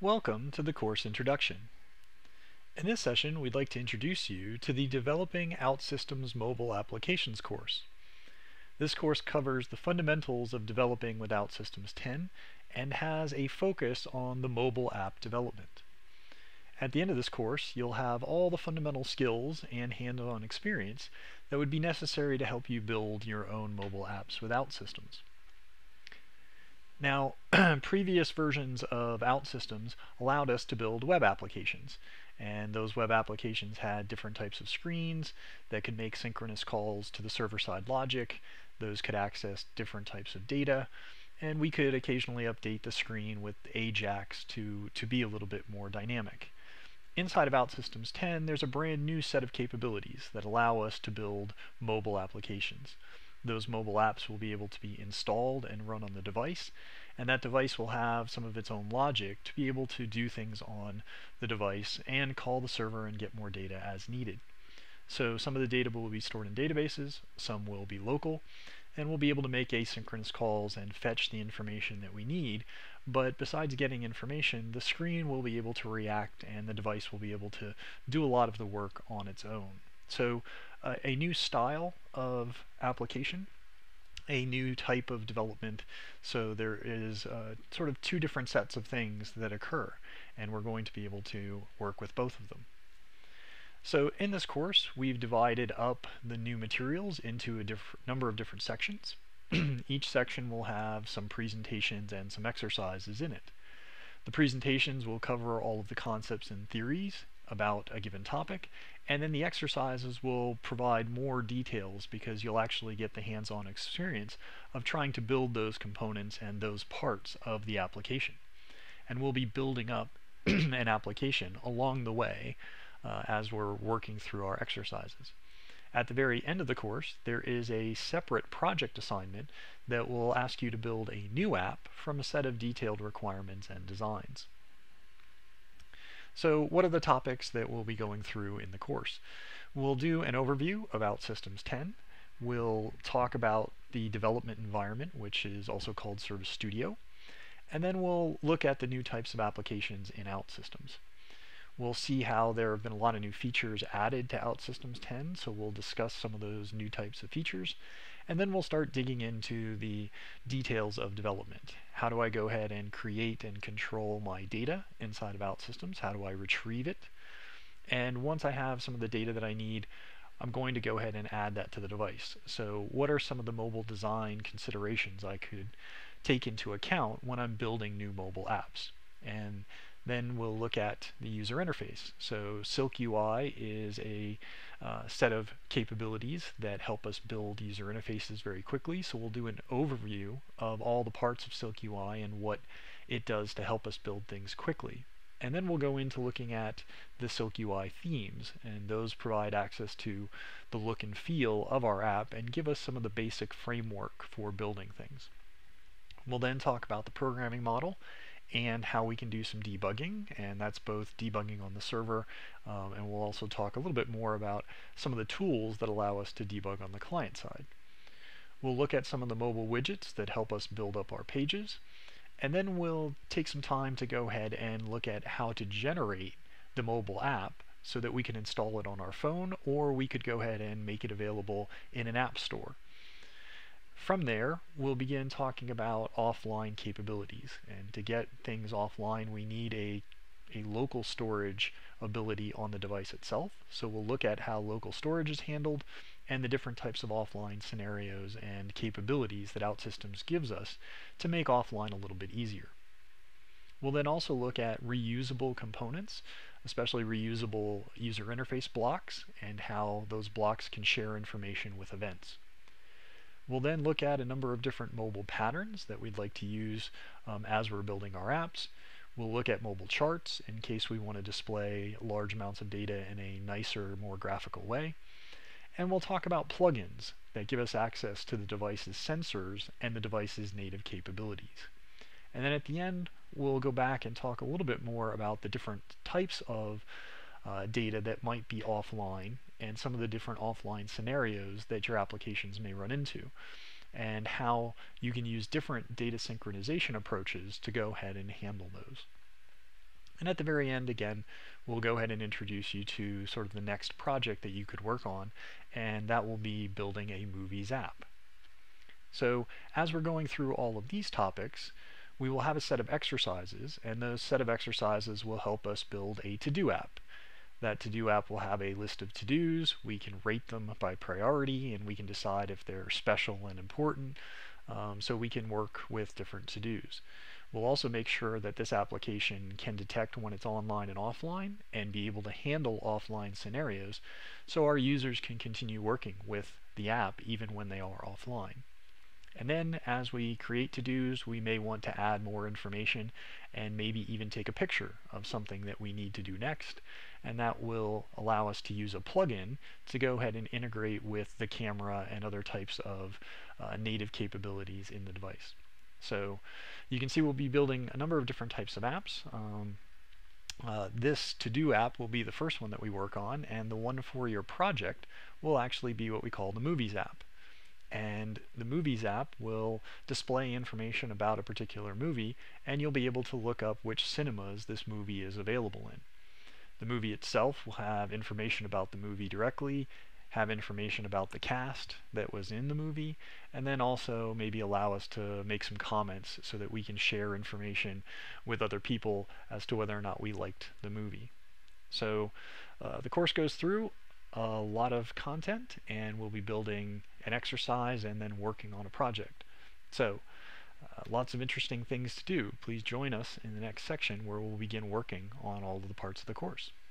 Welcome to the course introduction. In this session, we'd like to introduce you to the Developing OutSystems Mobile Applications course. This course covers the fundamentals of developing with OutSystems 10 and has a focus on the mobile app development. At the end of this course, you'll have all the fundamental skills and hands-on experience that would be necessary to help you build your own mobile apps with OutSystems. Now, previous versions of OutSystems allowed us to build web applications, and those web applications had different types of screens that could make synchronous calls to the server-side logic. Those could access different types of data, and we could occasionally update the screen with AJAX to be a little bit more dynamic. Inside of OutSystems 10, there's a brand new set of capabilities that allow us to build mobile applications. Those mobile apps will be able to be installed and run on the device, and that device will have some of its own logic to be able to do things on the device and call the server and get more data as needed. So some of the data will be stored in databases, some will be local, and we'll be able to make asynchronous calls and fetch the information that we need. But besides getting information, the screen will be able to react and the device will be able to do a lot of the work on its own. So a new style of application, a new type of development. So there is sort of two different sets of things that occur, and we're going to be able to work with both of them. So in this course, we've divided up the new materials into a number of different sections. Each section will have some presentations and some exercises in it. The presentations will cover all of the concepts and theories about a given topic, and then the exercises will provide more details because you'll actually get the hands-on experience of trying to build those components and those parts of the application. And we'll be building up an application along the way as we're working through our exercises. At the very end of the course, there is a separate project assignment that will ask you to build a new app from a set of detailed requirements and designs. So what are the topics that we'll be going through in the course? We'll do an overview of OutSystems 10. We'll talk about the development environment, which is also called Service Studio. And then we'll look at the new types of applications in OutSystems. We'll see how there have been a lot of new features added to OutSystems 10, so we'll discuss some of those new types of features. And then we'll start digging into the details of development. How do I go ahead and create and control my data inside of OutSystems? How do I retrieve it? And once I have some of the data that I need, I'm going to go ahead and add that to the device. So what are some of the mobile design considerations I could take into account when I'm building new mobile apps? And then we'll look at the user interface. So Silk UI is a set of capabilities that help us build user interfaces very quickly. So we'll do an overview of all the parts of Silk UI and what it does to help us build things quickly. And then we'll go into looking at the Silk UI themes, and those provide access to the look and feel of our app and give us some of the basic framework for building things. We'll then talk about the programming model and how we can do some debugging, and that's both debugging on the server, and we'll also talk a little bit more about some of the tools that allow us to debug on the client side. We'll look at some of the mobile widgets that help us build up our pages, and then we'll take some time to go ahead and look at how to generate the mobile app so that we can install it on our phone, or we could go ahead and make it available in an app store. From there, we'll begin talking about offline capabilities, and to get things offline we need a local storage ability on the device itself. So we'll look at how local storage is handled and the different types of offline scenarios and capabilities that OutSystems gives us to make offline a little bit easier. We'll then also look at reusable components, especially reusable user interface blocks, and how those blocks can share information with events. We'll then look at a number of different mobile patterns that we'd like to use as we're building our apps. We'll look at mobile charts in case we want to display large amounts of data in a nicer, more graphical way. And we'll talk about plugins that give us access to the device's sensors and the device's native capabilities. And then at the end, we'll go back and talk a little bit more about the different types of data that might be offline and some of the different offline scenarios that your applications may run into, and how you can use different data synchronization approaches to go ahead and handle those. And at the very end, again, we'll go ahead and introduce you to sort of the next project that you could work on, and that will be building a Movies app. So as we're going through all of these topics, we will have a set of exercises, and those set of exercises will help us build a to-do app. That to-do app will have a list of to-dos. We can rate them by priority, and we can decide if they're special and important, so we can work with different to-dos. We'll also make sure that this application can detect when it's online and offline and be able to handle offline scenarios so our users can continue working with the app even when they are offline. And then as we create to-dos, we may want to add more information and maybe even take a picture of something that we need to do next, and that will allow us to use a plugin to go ahead and integrate with the camera and other types of native capabilities in the device. So you can see we'll be building a number of different types of apps. This to-do app will be the first one that we work on, and the one for your project will actually be what we call the Movies app. And the Movies app will display information about a particular movie, and you'll be able to look up which cinemas this movie is available in. The movie itself will have information about the movie directly, have information about the cast that was in the movie, and then also maybe allow us to make some comments so that we can share information with other people as to whether or not we liked the movie. So the course goes through a lot of content, and we'll be building an exercise and then working on a project. So lots of interesting things to do. Please join us in the next section where we'll begin working on all of the parts of the course.